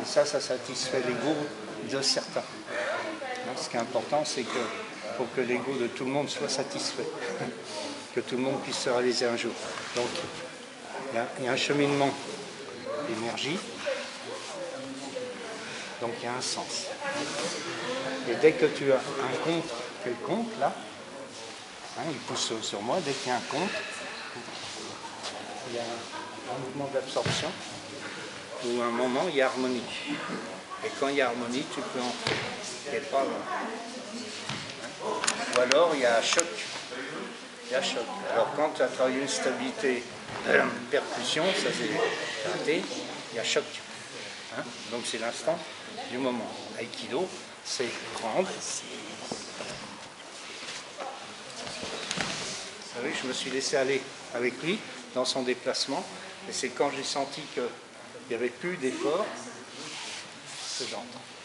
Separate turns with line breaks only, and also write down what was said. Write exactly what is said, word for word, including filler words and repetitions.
Et ça, ça satisfait l'ego de certains. Ce qui est important, c'est que pour que l'ego de tout le monde soit satisfait, que tout le monde puisse se réaliser un jour. Donc, il y a, il y a un cheminement d'énergie, donc il y a un sens. Et dès que tu as un contre quelconque, là, hein, il pousse sur moi, dès qu'il y a un contre, il y a un mouvement d'absorption, ou un moment, il y a harmonie. Et quand il y a harmonie, tu peux entrer. Il n'y a pas loin. Ou alors, il y a choc. Il y a choc. Alors, quand tu as travaillé une stabilité, euh, percussion, ça c'est raté, il y a choc. Hein? Donc, c'est l'instant du moment. Aikido, c'est prendre. Vous savez, je me suis laissé aller avec lui dans son déplacement. Et c'est quand j'ai senti qu'il n'y avait plus d'effort que j'entre.